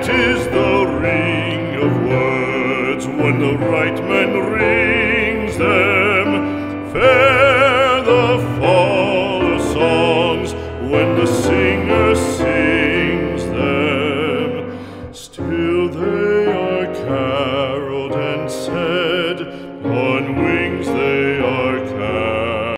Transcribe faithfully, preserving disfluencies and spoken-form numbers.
Sweet is the ring of words when the right man rings them.